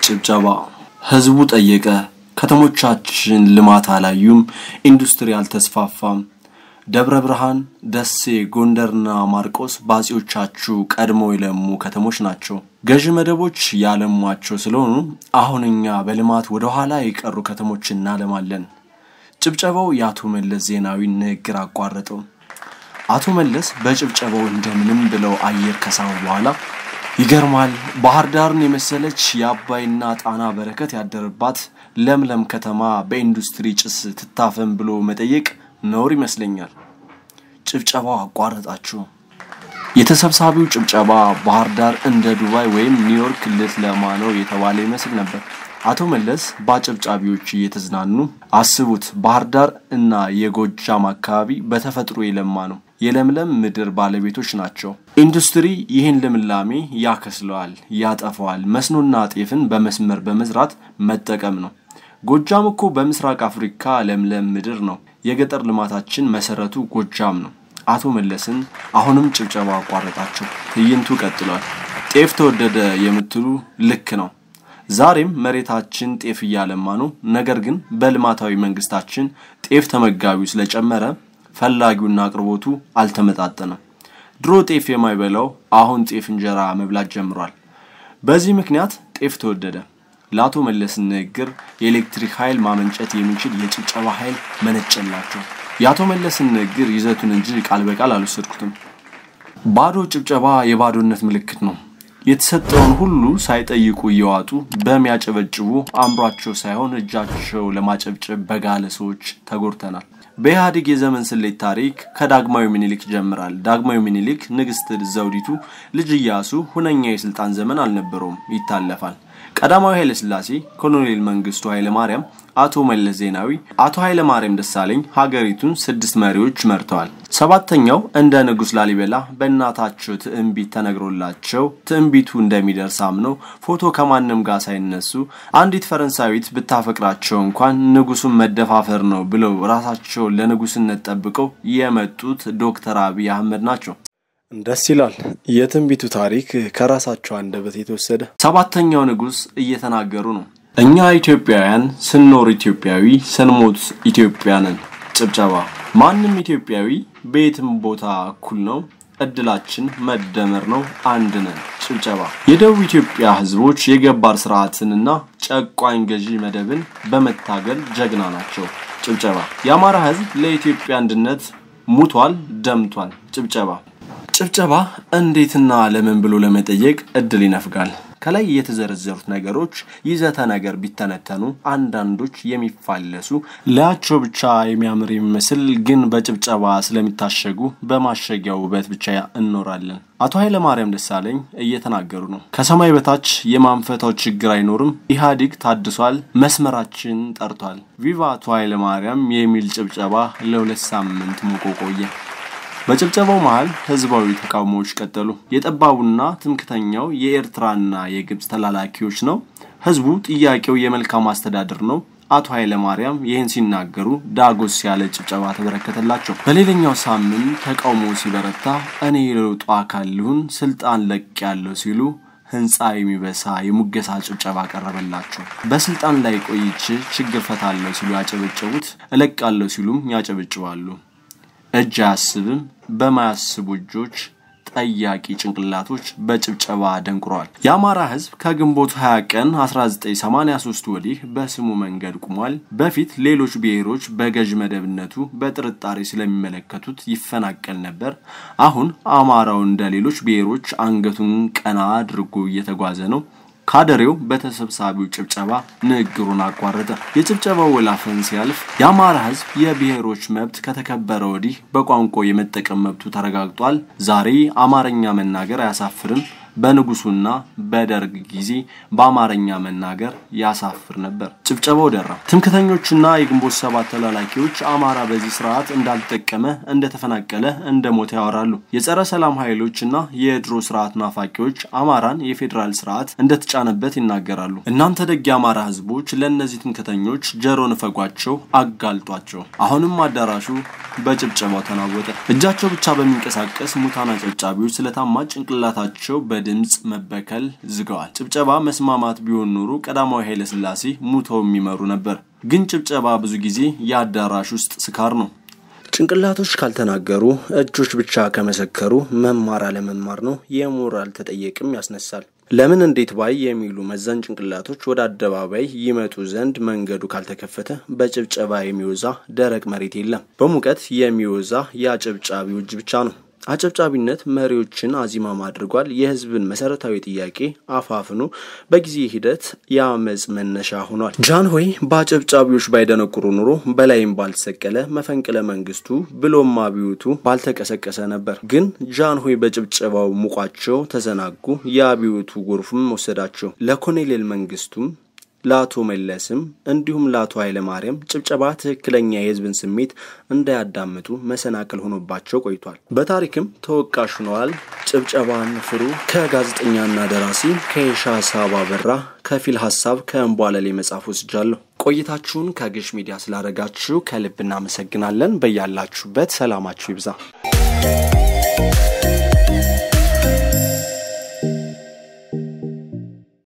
ጭብጨባ ህዝቡ ጠየቀ ከተሞቻችን ልማት አላዩም ኢንዱስትሪ አልተስፋፋም ደብረ ብርሃን ደሴ ጎንደርና ማርቆስ ባጺዎቻችሁ ቀድሞ ይለሙ ከተሞች ናቸው ገዥ መደቦች ያለሟቸው ስለሆኑ አሁንኛ በልማት ወደ ኋላ ይቀሩ ከተሞችና ለማለን ጭብጨባው ያቱ መለስ ዜናዊ ንግግር አቋረጠው አቶ መለስ በጭብጨባው እንደምንም ብለው አየር ከሳው በኋላ ይገርማል ባህር ዳርን የመሰለች ያባይና ጣና በረከት ያደረባት ለምለም ከተማ በኢንዱስትሪ ጭስ ትታፈን ብሎ መጠየቅ ነውር ይመስለኛል ጭብጨባው አቋረጣችሁ የተሰብሳቢው ጭብጨባ ባህር ዳር እንደ ዱባይ ወይም ኒውዮርክ ለማነው የተባለ ይመስል ነበር አቶ መለስ ባጭብጫቢዎች እየተዝናኑ አስቡት ባህር ዳር እና የጎጃም አካባቢ በተፈጥሮ የለማ ነው የለምለም ምድር ባለቤቶች ናቸው ኢንዱስትሪ ይሄን ለምላሜ ያከስለዋል ያጠፋዋል መስኖና ጤፍን በመስመር በመዝራት መጠቀም ነው ጎጃም እኮ በምስራቅ አፍሪካ ለምለም ምድር ነው የገጠር ልማታችን መሰረቱ ጎጃም ነው አቶ መለስን አሁንም ጭብጨባ አቋረጣቸው ትይንቱ ቀጥሏል ጤፍ ተወደደ የምትሉ ልክ ነው ዛሬም መሬታችን ጤፍ ያለማ ነው ነገር ግን በልማታዊ መንግስታችን ጤፍ ተመጋቢው ስለጨመረ ፈላጊውና አቅርቦቱ አልተመጣጠነም ድሮ ጤፍ የማይበላው አሁን ጤፍ እንጀራ መብላት ጀምሯል በዚህ ምክንያት ጤፍ ተወደደ ላቶ መለስ ንግግር የኤሌክትሪክ ኃይል ማመንጨት የሚችል የጭብጨባ ኃይል መነጨላቸው ያቶ መለስ ንግግር ይዘቱን እንጂ ቃል በቃል አልወሰድኩትም ባዶ ጭብጨባ የባዶነት ምልክት ነው የተሰጠውን ሁሉ ሳይጠይቁ ይዋጡ በሚያጨበጭቡ አምሯቸው ሳይሆን እጃቸው ለማጨብጨብ በጋለ ሰዎች ተጎርተናል በኢህአዴግ የዘመን ስሌት ታሪክ ከዳግማዊ ምኒልክ ጀምራል ዳግማዊ ምኒልክ ንግስት ዘውዲቱ ልጅ ኢያሱ ሁነኛ የስልጣን ዘመን አልነበረውም ይታለፋል ቀዳማዊ ኃይለ ሥላሴ ኮሎኔል መንግስቱ ኃይለ ማርያም አቶ መለስ ዜናዊ አቶ ኃይለ ማርያም ደሳለኝ ሀገሪቱን 6 መሪዎች መርተዋል ሰባተኛው እንደ ንጉስ ላሊበላ በእናታቸው ትንቢት ተነግሮላቸው ትንቢቱ እንደሚደርስ አምነው ፎቶ ከማንንም ጋር ሳይነሱ አንዲት ፈረንሳዊት ብታፈቅራቸው እንኳን ንጉሱን መደፋፈር ነው ብለው ራሳቸው ለንጉስነት ጠብቀው የመጡት ዶክተር አብይ አህመድ ናቸው ደስ ይላል የትንቢቱ ታሪክ ከራሳቸው አንደበት የተወሰደ ሰባተኛው ንጉስ እየተናገሩ ነው እኛ ኢትዮጵያውያን ስንኖር ኢትዮጵያዊ ስንሞት ኢትዮጵያንን ጭብጨባ ማንንም ኢትዮጵያዊ በየትም ቦታ እኩል ነው እድላችን መደመር ነው አንድ ነን ጭብጨባ የደቡብ ኢትዮጵያ ህዝቦች የገባር ስርዓትንና ጨቋኝ ገዢ መደብን በመታገል ጀግና ናቸው ጭብጨባ የአማራ ህዝብ ለኢትዮጵያ አንድነት ሙቷል ደምቷል ጭብጨባ እንዴትና ለምን ብሎ ለመጠየቅ እድል ይነፍጋል ከላይ የተዘረዘሩት ነገሮች ይዘተ ነገር ቢተነተኑ አንዳንዶች የሚፋለሱ ለያቸው ብቻ የሚያምር የሚመስል ግን በጭብጨባ ስለሚታሸጉ በማሸጊያው ውበት ብቻ እንኖራለን አቶ ኃይለ ማርያም ደሳለኝ እየተናገሩ ነው ከሰማይ በታች የማንፈታው ችግር አይኖርም ኢህአዴግ ታድሷል መስመራችን ጠርቷል ቪቫ አቶ ኃይለ ማርያም የሚል ጭብጨባ ለ2 ሳምንት ሙቆቆየ በጭብጨባው መሃል ህዝባዊ ተቃውሞዎች ቀጠሉ የጠባቡና ትምክተኛው የኤርትራና የግብጽ ተላላኪዎች ነው ህዝቡ ጥያቄው የመልካም አስተዳደር ነው አቶ ኃይለ ማርያም ይሄን ሲናገሩ ዳጎስ ያለ ጭብጨባ ተበረከተላቸው በሌላኛው ሳምንት ተቃውሞ ሲበረታ እኔ ለውጡ አካል ልሁን ስልጣን ለቅ ያለው ሲሉ ህንጻ የሚበሳ የሙገሳ ጭብጨባ ቀረበላቸው በስልጣን ላይ ቆይቼ ችግር ፈታለው ሲሉ ያጨበጨቡት እለቃለው ሲሉም ያጨበጭባሉ እጅ አስብም በማያስቡ እጆች ጠያቂ ጭንቅላቶች በጭብጨባ ደንቁሯል ያማራ ህዝብ ከግንቦት 20 ቀን 1983 ወዲህ በስሙ መንገድ ቆሟል በፊት ሌሎች ብሔሮች በገዥ መደብነቱ በጥርጣሬ ስለሚመለከቱት ይፈናቀል ነበር አሁን አማራው እንደ ሌሎች ብሔሮች አንገቱን ቀና አድርጎ እየተጓዘ ነው ካደሬው በተሰብሳቢው ጭብጨባ ንግሩን አቋረጠ የጭብጨባው ወላፈን ሲያልፍ ያማራ ህዝብ የብሔሮች መብት ከተከበረ ወዲህ በቋንቋው የመጠቀም መብቱ ተረጋግጧል ዛሬ አማርኛ መናገር አያሳፍርም በንጉሱና በደርግ ጊዜ በአማርኛ መናገር ያሳፍር ነበር ጭብጨባው ደራ ትምክተኞችና የግንቦት 7 ተላላኪዎች አማራ በዚህ ስርዓት እንዳልተጠቀመ እንደተፈናቀለ እንደሞተ ያወራሉ የጸረ ሰላም ኃይሎችና የድሮ ስርዓት ናፋቂዎች አማራን የፌደራል ስርዓት እንደተጫነበት ይናገራሉ እናንተ ደግ ያማራ ህዝቦች ለነዚህ ትምክተኞች ጀሮ ንፈጓቸው አጋልጧቸው አሁንም አዳራሹ በጭብጨባው ተናወጠ እጃቸው ብቻ በሚንቀሳቀስ ሙታና ጨብጫቢዎች ስለታማ ጭንቅላታቸው በድምጽ መበከል ዝገዋል። ጭብጨባ መስማማት ቢሆን ኖሮ ቀዳማዊ ኃይለ ሥላሴ ሙተው የሚመሩ ነበር። ግን ጭብጨባ ብዙ ጊዜ የአዳራሽ ውስጥ ስካር ነው። ጭንቅላቶች ካልተናገሩ እጆች ብቻ ከመሰከሩ መማር አለመማር ነው። የሞራል ተጠየቅም ያስነሳል። ለምን እንዴት ባይ የሚሉ መዘን ጭንቅላቶች ወደ አደባባይ ይመጡ ዘንድ መንገዱ ካልተከፈተ በጭብጨባ የሚወዛ ደረቅ መሬት የለም። በሙቀት የሚወዛ ያጨብጫቢው እጅ ብቻ ነው። አጨብጫቢነት መሪዎችን አዚማም አድርጓል። የህዝብን መሰረታዊ ጥያቄ አፋፍኑ በጊዜ ሂደት ያመጽ መነሻ ሆኗል። ጃንሆይ በአጨብጫቢዎች ባይደነቁሩ ኑሮ በላይም ባልተሰቀለ መፈንቅለ መንግስቱ ብሎም አብዮቱ ባልተቀሰቀሰ ነበር። ግን ጃንሆይ በጭብጨባው ሙቋቸው ተዘናጉ። የአብዮቱ ጎርፍም ወሰዳቸው። ለኮሎኔል መንግስቱም ላቶ መለስም እንዲሁም ላቶ ኃይለ ማርያም ጭብጨባ ትክክለኛ የህዝብን ስሜት እንዳያዳምጡ መሰናከል ሆኖባቸው ቆይቷል። በታሪክም ተወቃሽ ሆነዋል። ጭብጨባን ፍሩ። ከጋዜጠኛና ደራሲ ከሻሳባ በራ ከፊል ሐሳብ ከእንቧለሌ መጽሐፍ ወስጃለሁ። ቆይታችሁን ከግሽ ሚዲያ ስላደረጋችሁ ከልብ እናመሰግናለን። በያላችሁበት ሰላማችሁ ይብዛ።